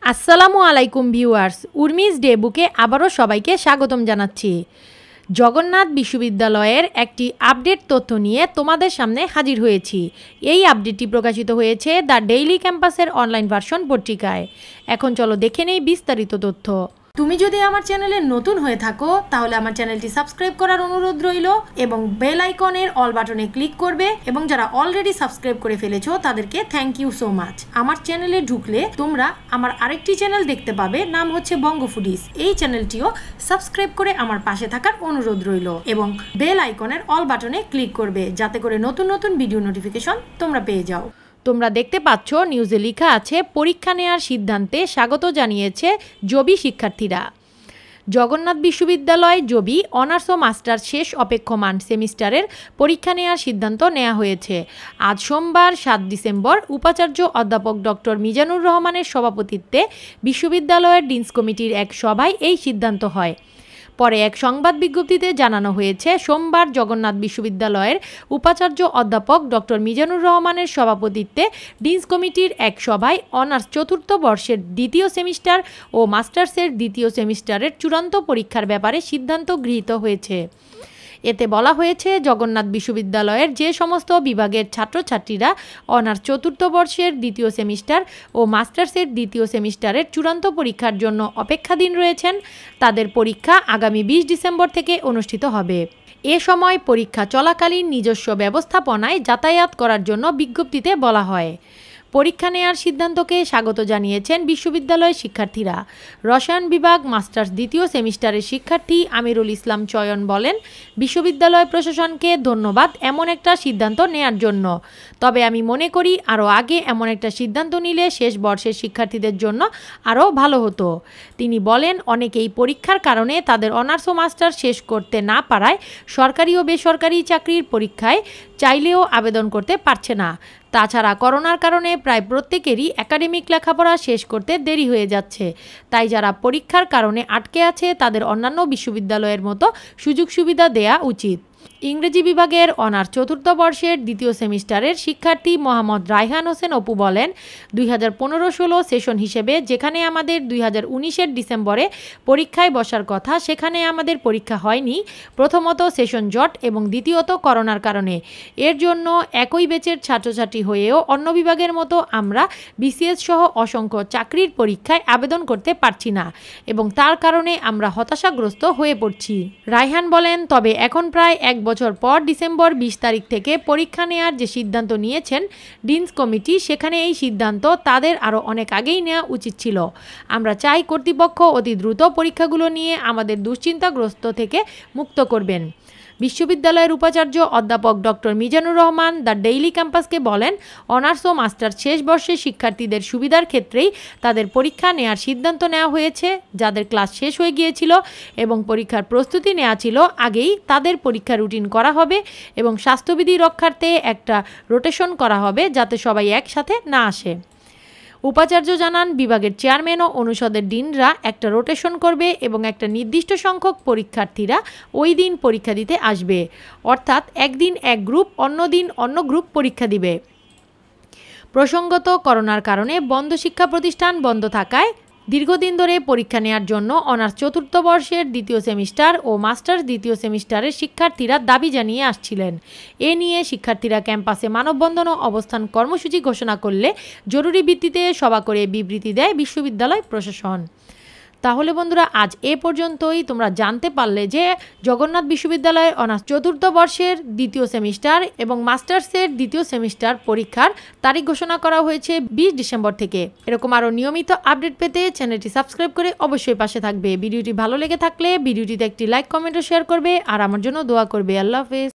আসসালামু আলাইকুম viewers, উর্মিজ day বুকে আবারও সবাইকে স্বাগতম জানাচ্ছি। জগন্নাথ বিশ্ববিদ্যালয়ের একটি আপডেট তথ্য নিয়ে তোমাদের সামনে হাজির হয়েছি। এই আপডেটটি প্রকাশিত হয়েছে দ্য ডেইলি ক্যাম্পাসের অনলাইন ভার্সন পত্রিকায়। এখন চলো দেখে নেই বিস্তারিত তথ্য। তুমি যদি আমার চ্যানেলে নতুন হয়ে থাকো তাহলে আমার চ্যানেলটি সাবস্ক্রাইব করার অনুরোধ রইল এবং বেল আইকনের অল বাটনে ক্লিক করবে, এবং যারা অলরেডি সাবস্ক্রাইব করে ফেলেছো তাদেরকে থ্যাংক ইউ সো মাচ। আমার চ্যানেলে ঢুকলে তোমরা আমার আরেকটি চ্যানেল দেখতে পাবে, নাম হচ্ছে বঙ্গ ফুডিস। এই চ্যানেলটিও সাবস্ক্রাইব করে আমার পাশে থাকার অনুরোধ রইল এবং বেল আইকনের অল বাটনে ক্লিক করবে, যাতে করে নতুন নতুন ভিডিও নোটিফিকেশন তোমরা পেয়ে যাও। তোমরা দেখতে পাচ্ছ নিউজে লেখা আছে, পরীক্ষা নেওয়ার সিদ্ধান্তে স্বাগত জানিয়েছে জবি শিক্ষার্থীরা। জগন্নাথ বিশ্ববিদ্যালয় জবি অনার্স ও মাস্টার শেষ অপেক্ষমান সেমিস্টারের পরীক্ষা নেওয়ার সিদ্ধান্ত নেওয়া হয়েছে। আজ সোমবার 7 ডিসেম্বর উপাচার্য অধ্যাপক ডক্টর মিজানুর রহমানের সভাপতিত্বে বিশ্ববিদ্যালয়ের ডিনস কমিটির এক সভায় এই সিদ্ধান্ত হয়। পরে এক সংবাদ বিজ্ঞপ্তিতে জানানো হয়েছে, সোমবার জগন্নাথ বিশ্ববিদ্যালয়ের উপাচার্য অধ্যাপক ডক্টর মিজানুর রহমানের সভাপতিত্বে ডিনস কমিটির এক সভায় অনার্স চতুর্থ বর্ষের দ্বিতীয় সেমিস্টার ও মাস্টার্সের দ্বিতীয় সেমিস্টারের চূড়ান্ত পরীক্ষার ব্যাপারে সিদ্ধান্ত গৃহীত হয়েছে। এতে বলা হয়েছে, জগন্নাথ বিশ্ববিদ্যালয়ের যে সমস্ত বিভাগের ছাত্রছাত্রীরা অনার্স চতুর্থ বর্ষের দ্বিতীয় সেমিস্টার ও মাস্টার্সের দ্বিতীয় সেমিস্টারের চূড়ান্ত পরীক্ষার জন্য অপেক্ষাধীন রয়েছেন, তাদের পরীক্ষা আগামী 20 ডিসেম্বর থেকে অনুষ্ঠিত হবে। এ সময় পরীক্ষা চলাকালীন নিজস্ব ব্যবস্থাপনায় যাতায়াত করার জন্য বিজ্ঞপ্তিতে বলা হয়। পরীক্ষা নেওয়ার সিদ্ধান্তকে স্বাগত জানিয়েছেন বিশ্ববিদ্যালয়ের শিক্ষার্থীরা। রসায়ন বিভাগ মাস্টার্স দ্বিতীয় সেমিস্টারের শিক্ষার্থী আমিরুল ইসলাম চয়ন বলেন, বিশ্ববিদ্যালয় প্রশাসনকে ধন্যবাদ এমন একটা সিদ্ধান্ত নেয়ার জন্য। তবে আমি মনে করি আরও আগে এমন একটা সিদ্ধান্ত নিলে শেষ বর্ষের শিক্ষার্থীদের জন্য আরও ভালো হতো। তিনি বলেন, অনেকেই পরীক্ষার কারণে তাদের অনার্স ও মাস্টার্স শেষ করতে না পারায় সরকারি ও বেসরকারি চাকরির পরীক্ষায় চাইলেও আবেদন করতে পারছে না। তাছাড়া করোনার কারণে প্রায় প্রত্যেকেরই একাডেমিক লেখাপড়া শেষ করতে দেরি হয়ে যাচ্ছে। তাই যারা পরীক্ষার কারণে আটকে আছে তাদের অন্যান্য বিশ্ববিদ্যালয়ের মতো সুযোগ সুবিধা দেয়া উচিত। ইংরেজি বিভাগের অনার্স চতুর্থ বর্ষের দ্বিতীয় সেমিস্টারের শিক্ষার্থী মোহাম্মদ রায়হান হোসেন অপু বলেন, 2015-16 সেশন হিসেবে যেখানে আমাদের 2019-এর ডিসেম্বরে পরীক্ষায় বসার কথা, সেখানে আমাদের পরীক্ষা হয়নি। প্রথমত সেশন জট এবং দ্বিতীয়ত করোনার কারণে। এর জন্য একই ব্যাচের ছাত্রছাত্রী হয়েও অন্য বিভাগের মতো আমরা বিসিএস সহ অসংখ্য চাকরির পরীক্ষায় আবেদন করতে পারছি না এবং তার কারণে আমরা হতাশাগ্রস্ত হয়ে পড়ছি। রায়হান বলেন, তবে এখন প্রায় 1 বছর পর ডিসেম্বর 20 তারিখ থেকে পরীক্ষা নেওয়ার যে সিদ্ধান্ত নিয়েছেন ডিনস কমিটি, সেখানে এই সিদ্ধান্ত তাদের আরও অনেক আগেই নেওয়া উচিত ছিল। আমরা চাই কর্তৃপক্ষ অতি দ্রুত পরীক্ষাগুলো নিয়ে আমাদের দুশ্চিন্তাগ্রস্ত থেকে মুক্ত করবেন। বিশ্ববিদ্যালয়ের উপাচার্য অধ্যাপক doctor Mizanur Rahman the daily ক্যাম্পাসকে বলেন, অনার্স ও মাস্টার শেষ বর্ষের শিক্ষার্থীদের সুবিধার ক্ষেত্রেই তাদের পরীক্ষা নেওয়ার সিদ্ধান্ত নেওয়া হয়েছে। যাদের ক্লাস শেষ হয়ে গিয়েছিল এবং পরীক্ষার প্রস্তুতি নেওয়া ছিল আগেই, তাদের পরীক্ষা রুটিন করা হবে এবং স্বাস্থ্যবিধি রক্ষার্থে একটা রোটেশন করা হবে, যাতে সবাই একসাথে না আসে। উপাচার্য জানান, বিভাগের চেয়ারম্যান ও অনুষদের ডিনরা একটা রোটেশন করবে এবং একটা নির্দিষ্ট সংখ্যক পরীক্ষার্থীরা ওই দিন পরীক্ষা দিতে আসবে, অর্থাৎ একদিন এক গ্রুপ, অন্য দিন অন্য গ্রুপ পরীক্ষা দিবে। প্রসঙ্গত, করোনার কারণে বন্ধ শিক্ষা প্রতিষ্ঠান বন্ধ থাকায় দীর্ঘদিন ধরে পরীক্ষা নেওয়ার জন্য অনার্স চতুর্থ বর্ষের দ্বিতীয় সেমিস্টার ও মাস্টার্স দ্বিতীয় সেমিস্টারের শিক্ষার্থীরা দাবি জানিয়ে আসছিলেন। এ নিয়ে শিক্ষার্থীরা ক্যাম্পাসে মানববন্ধন ও অবস্থান কর্মসূচি ঘোষণা করলে জরুরি ভিত্তিতে সভা করে বিবৃতি দেয় বিশ্ববিদ্যালয় প্রশাসন। তাহলে বন্ধুরা, আজ এ পর্যন্তই। তোমরা জানতে পারলে যে জগন্নাথ বিশ্ববিদ্যালয়ের অনার্স চতুর্থ বর্ষের দ্বিতীয় সেমিস্টার এবং মাস্টার্সের দ্বিতীয় সেমিস্টার পরীক্ষার তারিখ ঘোষণা করা হয়েছে 20 ডিসেম্বর থেকে। এরকম আরও নিয়মিত আপডেট পেতে চ্যানেলটি সাবস্ক্রাইব করে অবশ্যই পাশে থাকবে। ভিডিওটি ভালো লেগে থাকলে ভিডিওটিতে একটি লাইক, কমেন্ট ও শেয়ার করবে আর আমার জন্য দোয়া করবে। আল্লাহ হাফেজ।